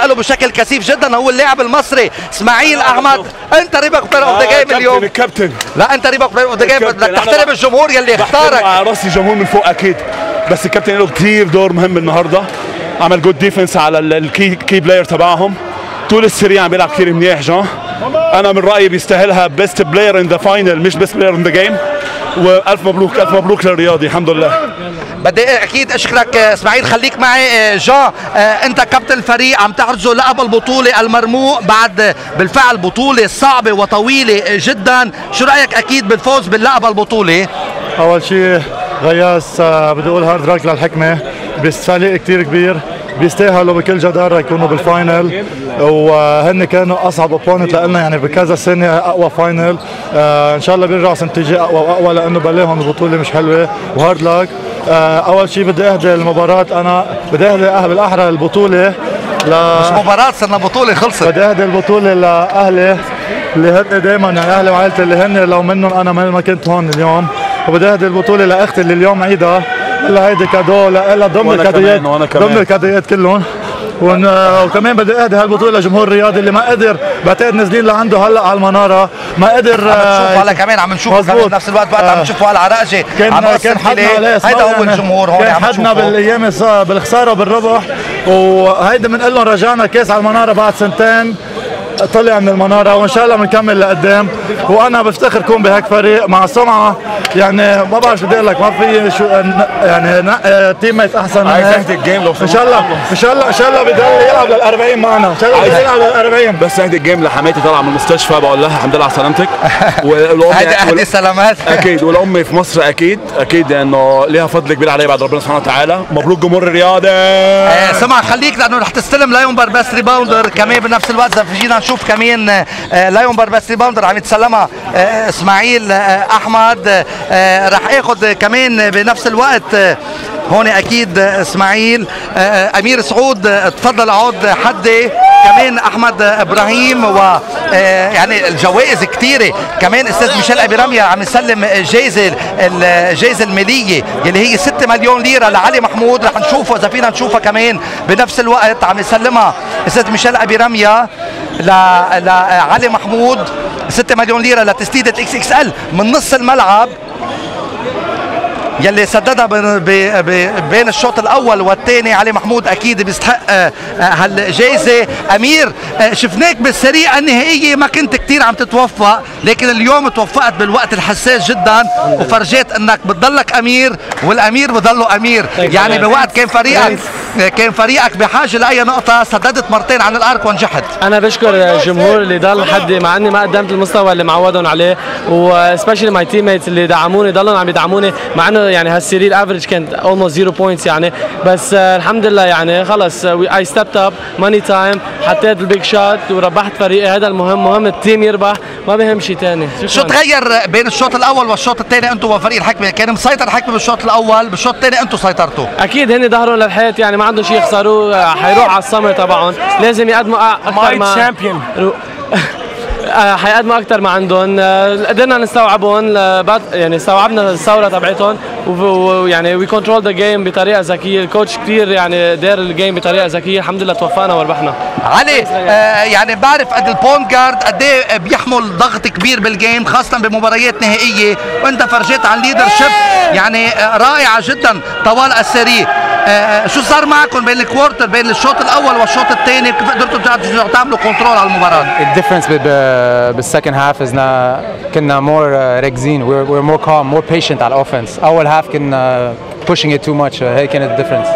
بنساله بشكل كثيف جدا هو اللاعب المصري اسماعيل احمد. انت ريبك بلاير اوف ذا جيم اليوم. الكابتن لا انت ريبك بلاير اوف ذا جيم، بدك تحترم الجمهور يلي اختارك. على راسي الجمهور من فوق اكيد، بس الكابتن له كثير دور مهم النهارده. عمل جود ديفنس على الكي بلاير تبعهم طول السريع، عم بيلعب كثير منيح جون. انا من رايي بيستاهلها بيست بلاير ان ذا فاينل مش بيست بلاير ان ذا جيم. والف مبروك الف مبروك للرياضي، الحمد لله. بدي اكيد اشكرك اسماعيل. خليك معي جان، انت كابتن الفريق عم تحرزوا لقب البطوله المرموق بعد بالفعل بطوله صعبه وطويله جدا، شو رايك اكيد بالفوز باللقب البطوله؟ اول شيء غياس بدي اقول هارد راك للحكمه، بس فريق كثير كبير بيستاهلوا بكل جدارة يكونوا بالفاينل، وهن كانوا اصعب اوبوننت لنا يعني بكذا سنه، اقوى فاينل. ان شاء الله بيرجعوا سنه تيجي اقوى واقوى لانه بلاهم البطوله مش حلوه وهارد لاك. اول شيء بدي اهدي المباراه، انا بدي اهدي بالاحرى البطوله مش مباراه صرنا بطوله خلصت. بدي اهدي البطوله لاهلي اللي هن دائما يعني اهلي وعائلتي اللي هن لو منهم انا ما كنت هون اليوم، وبدي اهدي البطوله لاختي اللي اليوم عيدها، هلا هيدي كادو لها ضمن الكادويات ضمن الكادويات كلهم. وكمان بدي اهدي هالبطوله لجمهور الرياضي اللي ما قدر، بعتقد نازلين لعنده هلا على المناره، ما قدر عم نشوفه هلا كمان عم نشوفه كمان بنفس الوقت عم نشوفه على عراقجي كان حدنا عليه، هيدا هو الجمهور هون كان حدنا بالايام بالخساره وبالربح، وهيدا بنقول لهم رجعنا كاس على المناره بعد سنتين طلع من المناره، وان شاء الله بنكمل لقدام. وانا بفتخر كون بهيك فريق مع سمعه، يعني ما بعرف شو بدي اقول لك، ما في شو يعني تيم ميت احسن من هيك. ان شاء الله ان شاء الله ان شاء الله بضل يلعب لل40 معنا، ان شاء الله بضل يلعب لل40. بس هيدي الجيم لحماتي طالعه من المستشفى، بقول لها الحمد لله على سلامتك. هيدي سلامات اكيد، والامي في مصر اكيد اكيد لانه ليها فضل كبير علي بعد ربنا سبحانه وتعالى. مبروك جمهور الرياضه. سمع خليك لانه رح تستلم لايونبر بس ريباوندر كمان بنفس الوقت. اذا فينا نشوف كمان لايونبر بس ريباوندر عم يتسلمها اسماعيل احمد. رح اخذ كمان بنفس الوقت هون اكيد اسماعيل امير سعود تفضل عود حدي، كمان احمد ابراهيم، و يعني الجوائز كثيره. كمان استاذ ميشيل ابي رميه عم يسلم الجائزه الماليه اللي هي 6 مليون ليره لعلي محمود. رح نشوفه اذا فينا نشوفها كمان بنفس الوقت. عم يسلمها استاذ ميشيل ابي رميه لعلي محمود 6 مليون ليره لتسديده اكس اكس ال من نص الملعب يلي سددها بين الشوط الاول والثاني. علي محمود اكيد بيستحق هالجائزه. امير شفناك بالسريعه النهائيه ما كنت كثير عم تتوفق، لكن اليوم توفقت بالوقت الحساس جدا وفرجيت انك بتضلك امير والامير بضله امير. يعني بوقت كان فريقك بحاجه لاي نقطه سددت مرتين عن الارك ونجحت. انا بشكر الجمهور اللي ضل لحدي مع اني ما قدمت المستوى اللي معودهم عليه، وسبيشلي ماي تيم ميتس اللي دعموني ضلوا عم يدعموني مع انه يعني هالسيري الافرج كانت اولموست 0 بوينتس يعني، بس الحمد لله يعني خلص اي ستيبت اب ماني تايم، حطيت البيج شوت وربحت فريقي. هذا المهم، مهم التيم يربح ما بهم شيء ثاني. شو تغير بين الشوط الاول والشوط الثاني انتم وفريق الحكمه؟ كان مسيطر الحكمه بالشوط الاول، بالشوط الثاني انتم سيطرتوا. اكيد هن ظهروا للحيط يعني ما عندهم شيء يخسروه، حيروح على السمر تبعهم، لازم يقدموا اكثر ما حيقدموا اكثر ما عندهم. قدرنا نستوعبهم، يعني استوعبنا الثوره تبعتهم، ويعني وي كنترول ذا جيم بطريقه ذكيه. الكوتش كثير يعني دار الجيم بطريقه ذكيه، الحمد لله توفقنا وربحنا. علي يعني بعرف قد البوينت جارد قد ايه بيحمل ضغط كبير بالجيم خاصه بمباريات نهائيه، وانت فرجيت عن ليدرشيب يعني رائعه جدا طوال السيري. شو صار معكم بين الكوارتر بين الشوط الاول والشوط الثاني؟ كيف قدرتوا تعملوا كنترول على المباراه؟ الديفرنس بالسكند هاف ازنا كنا مور راكزين، we're more calm more patient على الاوفنس. اول هاف كنا pushing it too much، هي كانت الديفرنس.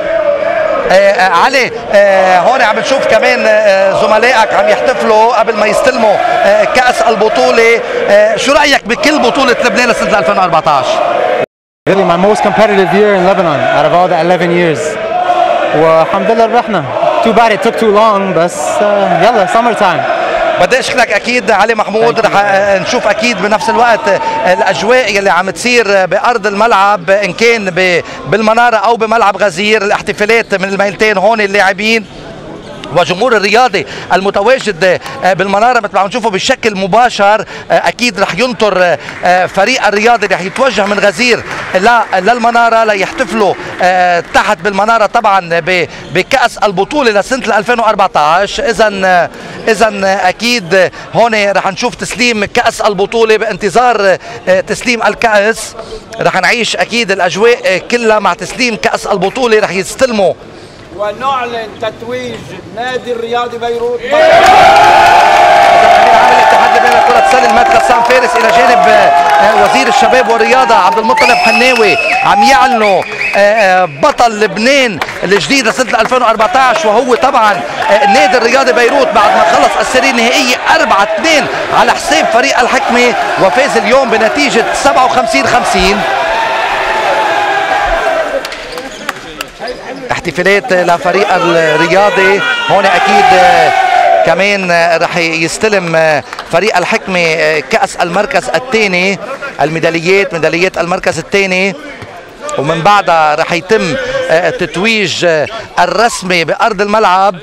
علي هون عم نشوف كمان زملائك عم يحتفلوا قبل ما يستلموا كأس البطولة. شو رأيك بكل بطولة لبنان لسنة 2014؟ Really my most competitive year in Lebanon out of all the 11 years. والحمد لله ربحنا. Too bad it took too long بس يلا summer time. بدي اشكرك اكيد علي محمود. رح نشوف اكيد بنفس الوقت الاجواء اللي عم تصير بارض الملعب ان كان بالمناره او بملعب غزير، الاحتفالات من الميلتين هون اللاعبين وجمهور الرياضي المتواجد بالمناره مثل ما عم نشوفه بشكل مباشر اكيد رح ينطر فريق الرياضي رح يتوجه من غزير للمناره ليحتفلوا تحت بالمناره طبعا بكاس البطوله لسنه 2014. اذا اكيد هون رح نشوف تسليم كاس البطوله بانتظار تسليم الكاس. رح نعيش اكيد الاجواء كلها مع تسليم كاس البطوله. رح يستلموا ونعلن تتويج نادي الرياضي بيروت. عامل الاتحاد اللبناني لكرة السلة المات غسان فارس الى جانب وزير الشباب والرياضة عبد المطلب حناوي عم يعلنوا بطل لبنان الجديد لسنة 2014 وهو طبعا نادي الرياضي بيروت بعد ما خلص السيرة النهائية 4-2 على حساب فريق الحكمة وفاز اليوم بنتيجة 57-50. احتفالات لفريق الرياضي هون اكيد كمان رح يستلم فريق الحكمة كأس المركز الثاني ميداليات المركز الثاني ومن بعدها رح يتم تتويج الرسمي بأرض الملعب.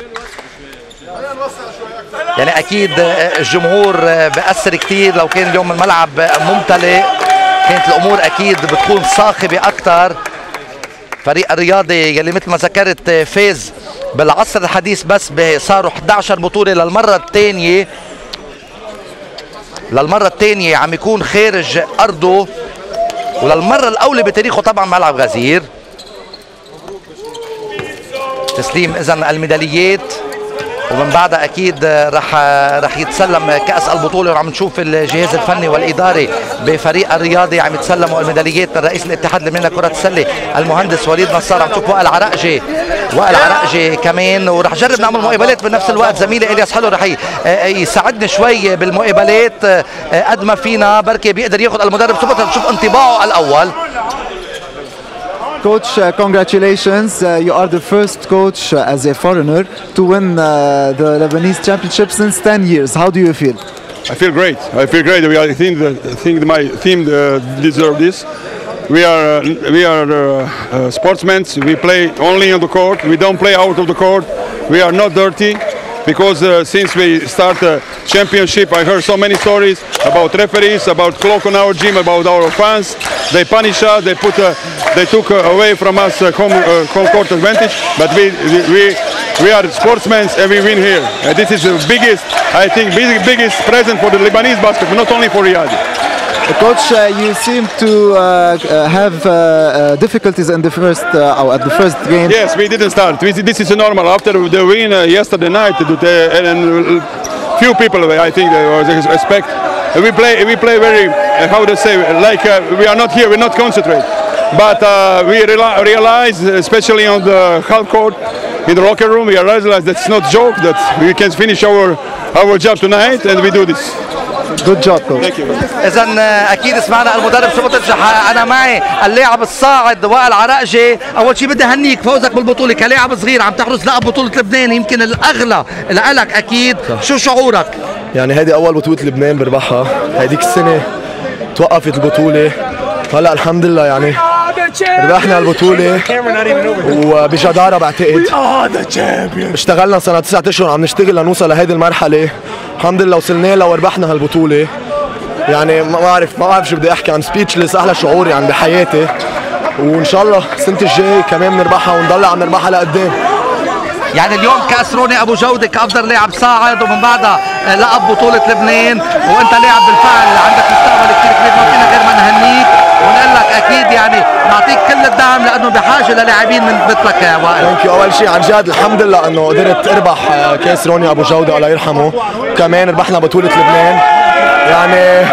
يعني اكيد الجمهور بأثر كتير. لو كان اليوم الملعب ممتلئ كانت الامور اكيد بتكون صاخبة اكتر. فريق الرياضي يلي مثل ما ذكرت فاز بالعصر الحديث بس صاروا 11 بطولة للمرة الثانية عم يكون خارج أرضه وللمرة الأولى بتاريخه طبعا ملعب غزير. تسليم إذن الميداليات ومن بعدها اكيد رح يتسلم كاس البطوله وعم نشوف الجهاز الفني والاداري بفريق الرياضي عم يتسلموا الميداليات من رئيس الاتحاد اللبناني لكره السله المهندس وليد نصار. عم نشوف وائل عرقجي كمان ورح جرب نعمل مقابلات بنفس الوقت. زميلي الياس حلو رح يساعدني شوي بالمقابلات قد ما فينا بركي بيقدر ياخذ المدرب سبوت نشوف انطباعه الاول. Coach, congratulations. You are the first coach as a foreigner to win the Lebanese championship since 10 years. How do you feel? I feel great. I think my team deserve this. We are sportsmen. We play only on the court. We don't play out of the court. We are not dirty. Because since we start the championship, I heard so many stories about referees, about clock on our gym, about our fans. They punish us. They took away from us home court advantage. But we are sportsmen and we win here. And this is the biggest, I think, biggest present for the Lebanese basketball, not only for Riyadh. Coach, you seem to have difficulties in the first or at the first game. Yes, we didn't start. This is normal. After the win yesterday night, and few people I think they expect. We play very how to say like we are not here. We're not concentrate. But we realize, especially on the half court, in the locker room, we realize that it's not a joke. That we can finish our job tonight, and we do this. Good job, coach. Thank you. إذا أكيد سمعنا المدرب سبوتش. أنا معي اللاعب الصاعد وائل عرقجي. أول شيء بدي أهنيك فوزك بالبطولة كلاعب صغير عم تحرز لقب بطولة لبنان يمكن الأغلى لك أكيد. شو شعورك؟ يعني هذه أول بطولة لبنان بربحها. هذيك السنة توقفت البطولة. هلا الحمد لله يعني ربحنا البطولة وبجدارة بعتقد. اشتغلنا سنة 9 أشهر عم نشتغل لنوصل لهيدي المرحلة. الحمد لله وصلنا لها وربحنا هالبطولة. يعني ما بعرف شو بدي احكي عن سبيتشلس. احلى شعور يعني بحياتي. وان شاء الله السنة الجاي كمان بنربحها ونضل عم نربحها لقدام. يعني اليوم كأس روني أبو جودة كأفضل لاعب صاعد ومن بعدها لقب بطولة لبنان وأنت لاعب بالفعل عندك مستقبل كثير كبير. ما فينا غير ما نهنيك ونقول لك أكيد يعني نعطيك كل الدعم لأنه بحاجة للاعبين من مثلك يا وائل. ثانك يو. أول شيء عن جد الحمد لله إنه قدرت أربح كأس روني أبو جودة الله يرحمه. كمان ربحنا بطولة لبنان. يعني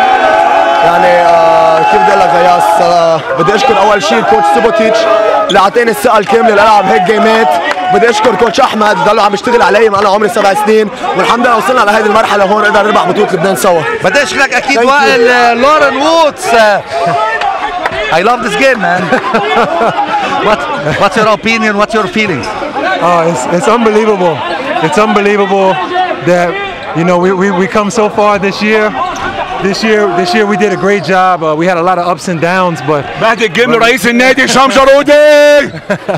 كيف بدي اقول لك غياس بدي اشكر اول شيء الكوتش سوبوتيتش اللي اعطاني الثقه الكامله لالعب هيك جيمات. بدي اشكر كوتش احمد ضلوا عم يشتغل علي انا عمري 7 سنين والحمد لله وصلنا لهذه المرحله هون نقدر نربح بطوله لبنان سوا. بدي اشكرك اكيد وائل. لورن ووتس I love this game, man. What's your opinion? What's your feelings? Oh, it's unbelievable. It's unbelievable that we come so far this year. this year we did a great job. We had a lot of ups and downs, but بعد الجيم رئيس النادي هشام جارودي.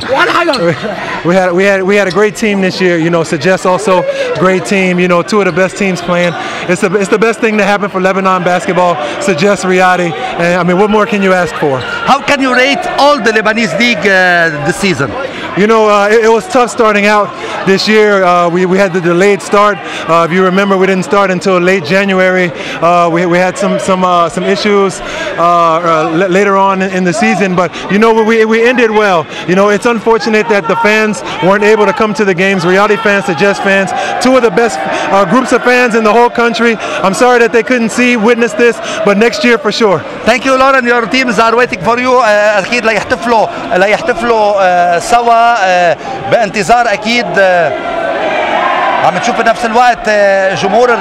we had a great team this year. You know, Suggest also great team. You know, two of the best teams playing. It's the best thing to happen for Lebanon basketball. Suggest Riyadi, and I mean, what more can you ask for? How can you rate all the Lebanese league this season? You know, it was tough starting out this year. We had the delayed start. If you remember, we didn't start until late January. We had some issues later on in the season, but you know, we ended well. You know, it's unfortunate that the fans weren't able to come to the games. Riyadi fans, Suggest fans, two of the best groups of fans in the whole country. I'm sorry that they couldn't witness this, but next year for sure. Thank you, Lauren. Your teams are waiting for you. أكيد ليحتفلوا سوا بانتظار أكيد. عم نشوف بنفس الوقت جمهور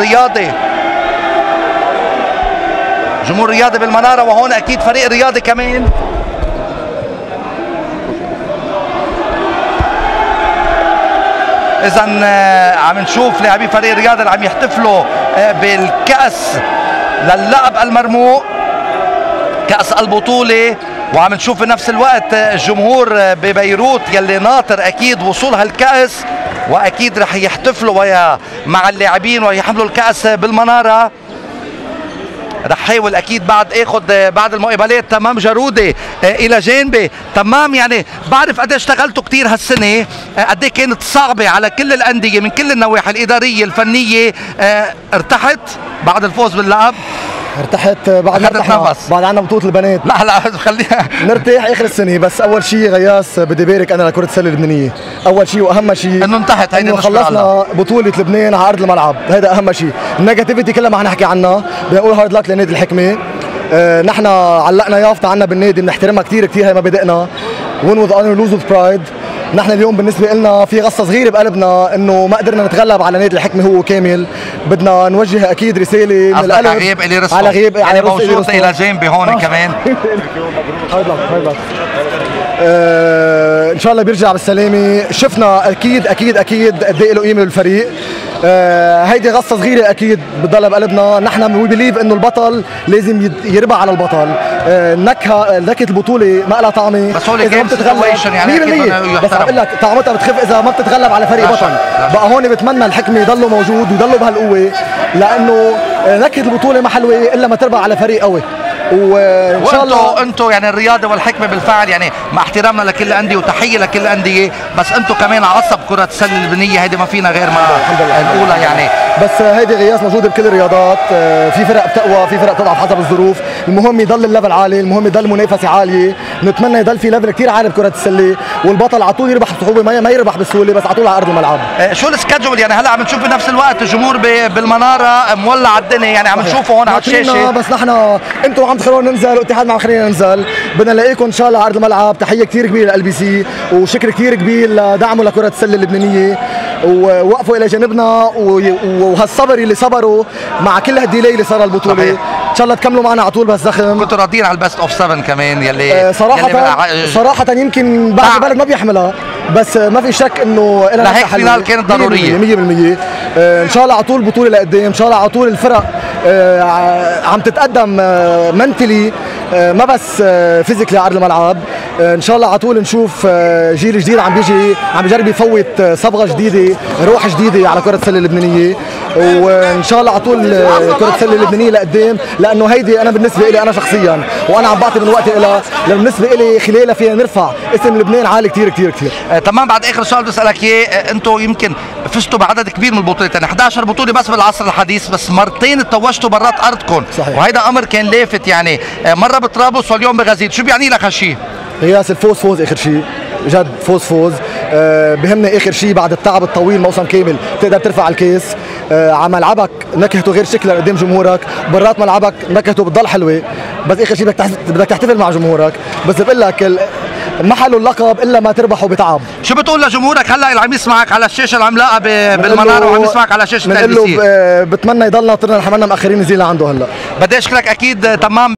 الرياضي بالمنارة، وهون أكيد فريق رياضي كمان. إذا عم نشوف لاعبي فريق الرياضي اللي عم يحتفلوا بالكأس للقب المرموق، كأس البطولة، وعم نشوف بنفس الوقت الجمهور ببيروت يلي ناطر أكيد وصول هالكأس، وأكيد رح يحتفلوا مع اللاعبين ويحملوا الكأس بالمنارة. رح حاول اكيد بعد المقابلات تمام جارودي الى جانبي. تمام، يعني بعرف قد اشتغلتوا كثير هالسنه، قد كانت صعبه على كل الانديه من كل النواحي الاداريه الفنيه. ارتحت بعد الفوز باللقب؟ ارتحت بعد بعد عنا بطولة البنات. لا خليها نرتاح اخر السنه. بس اول شيء غياس بدي بارك انا لكرة السله اللبنانيه. اول شيء واهم شيء انه انتهت، هيدي انه خلصنا بطولة لبنان على ارض الملعب، هذا اهم شيء. النيجاتيفيتي كلها ما حنحكي عنها، بدنا نقول هارد لك لنادي الحكمه. نحن علقنا يافطه عنا بالنادي بنحترمها كثير كثير، هي مبادئنا. win with honor lose with pride. نحن اليوم بالنسبه لنا في غصه صغيره بقلبنا انه ما قدرنا نتغلب على نادي الحكمه هو كامل. بدنا نوجه اكيد رساله من القلب على غيب يعني موجود الى جانبي هون كمان. ان شاء الله بيرجع بالسلامه. شفنا اكيد قد ايه له قيمه للفريق. هيدي غصه صغيره اكيد بتضلها بقلبنا. نحن وي بليف انه البطل لازم يربح على البطل. نكهه البطوله ما لها طعمه بس هو اللي بتتغلب يعني 100%. بس عم بقول لك طعمتها بتخف اذا ما بتتغلب على فريق بطل. بقى هون بتمنى الحكمه يضلوا موجود ويضلوا بهالقوه، لانه نكهه البطوله ما حلوه الا ما تربح على فريق قوي. وان شاء الله انتم يعني الرياضه والحكمه بالفعل، يعني مع احترامنا لكل الانديه وتحيه لكل الانديه، بس انتم كمان عصب كره السله اللبنانيه، هيدي ما فينا غير ما نقولها يعني. بس هيدي غياس موجوده بكل الرياضات. في فرق بتقوى، في فرق بتضعف حسب الظروف. المهم يضل الليفل عالي، المهم يضل المنافسه عاليه. نتمنى يضل في ليفل كثير عالي بكره السله، والبطل على طول يربح بصعوبه، ما يربح بسهوله، بس على طول على ارض الملعب. شو السكادجول يعني؟ هلا عم نشوف بنفس الوقت الجمهور بالمناره مولع الدنيا، يعني عم نشوفه هون على الشاشه. بس نحن انتم عم تخلونا ننزل والاتحاد ما عم يخلينا ننزل. بدنا نلاقيكم ان شاء الله على ارض الملعب. تحيه كثير كبيره لل LBC، وشكر كثير كبير لدعمه لكره السله اللبنانيه، ووقفوا الى جانبنا، وهالصبر اللي صبروا مع كل هالديلي اللي صار البطوله. ان شاء الله تكملوا معنا على طول بس زخم. كنتوا راضيين على البست اوف 7 كمان يلي صراحه يمكن بعض البلد ما بيحملها، بس ما في شك انه لها هيك فينال كانت ضروريه 100%. ان شاء الله على طول بطوله لقدام. ان شاء الله على طول الفرق عم تتقدم منتلي، ما بس فيزيكلي على الملعب. ان شاء الله على طول نشوف جيل جديد عم بيجرب يفوت صبغه جديده، روح جديده على كره السله اللبنانيه. وان شاء الله على طول كره السله اللبنانيه لقدام، لانه هيدي انا بالنسبه لي انا شخصيا، وانا عم بعطي من وقتي لها، لانه بالنسبه لي خلالها فينا نرفع اسم لبنان عالي كثير كثير كثير. تمام. بعد اخر سؤال بدي اسالك اياه، انتم يمكن فزتوا بعدد كبير من البطولات، يعني 11 بطوله بس بالعصر الحديث، بس مرتين توجتوا برات ارضكم. صحيح. وهيدا امر كان لافت، يعني مره بطرابلس واليوم بغزير. شو بيعني لك هالشيء؟ غياس الفوز اخر شيء، جد فوز. بهمنا اخر شيء بعد التعب الطويل موسم كامل تقدر ترفع الكاس. على ملعبك نكهته غير شكلها قدام جمهورك، برات ملعبك نكهته بتضل حلوه، بس اخر شيء بدك تحتفل مع جمهورك. بس بقول لك ما حلو اللقب الا ما تربحه بتعب. شو بتقول لجمهورك هلا اللي عم يسمعك على الشاشه العملاقه بالمناره وعم يسمعك على شاشه LBC؟ بتمنى يضلنا طرنا حملنا مأخرين نزيل عنده هلا. بدي اشكرك اكيد. تمام.